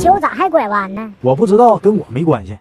球咋还拐弯呢？ 我不知道，跟我没关系。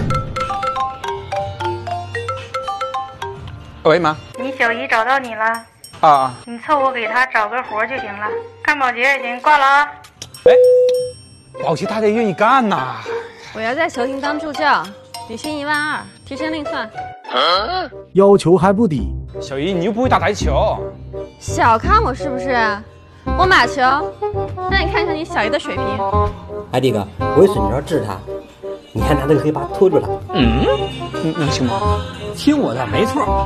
喂，妈。 你小姨找到你了啊， 你凑合给她找个活就行了，干保洁也行，挂了啊。 哎，保洁大家愿意干呐。 我要在球厅当助教，底薪12000，提前另算。 要求还不低。 小姨，你又不会打台球， 小看我是不是？我马球，让你看看你小姨的水平。 哎，弟哥，我有水牛要治他，你还拿这个黑把拖住他。 能行吗？ 听我的，没错。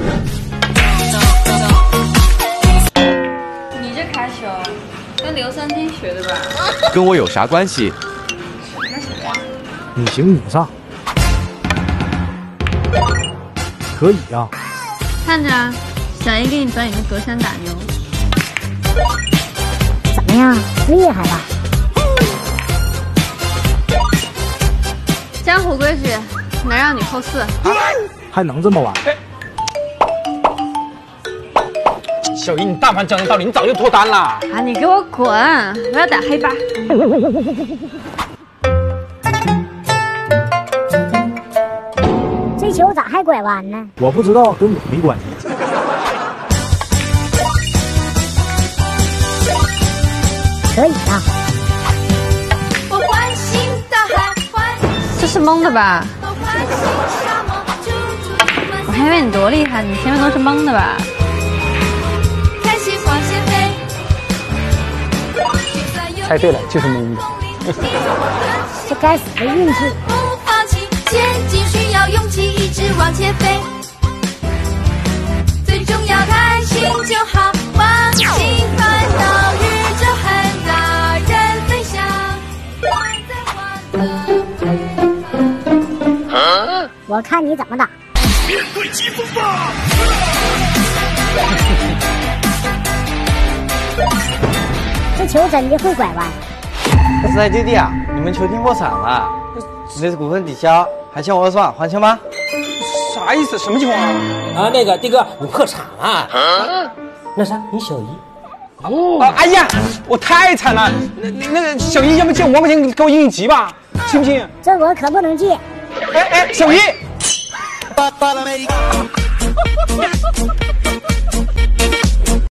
你这开球跟刘三金学的吧？ 跟我有啥关系？ 你行你上，可以呀。 看着，小姨给你表演个隔山打牛。 怎么样？厉害吧？ 江湖规矩，男让女扣4。 还能这么玩？ 小姨，你但凡讲的道理，你早就脱单了。 啊，你给我滚！我要打黑八。 这球咋还拐弯呢？ 我不知道，跟我没关系。 可以呀。 这是蒙的吧？我还以为你多厉害，你前面都是蒙的吧？ 猜对了，就是蒙的。 这该死的运气！ 前进需要勇气，一直往前飞。最重要开心就好，忘记烦恼，宇宙很大，人飞翔， 我看你怎么打。 面对疾风吧！ 这球真的会拐弯。 四海弟弟啊，你们球厅破产了，那股份抵销，还欠我200万，还钱吗？ 啥意思？什么情况啊？ 啊，那个弟哥，你破产了。那啥，你小姨。 哎呀，我太惨了。那个小姨，要不借5万块钱给我应应急吧，行不行？ 这我可不能借。 小姨。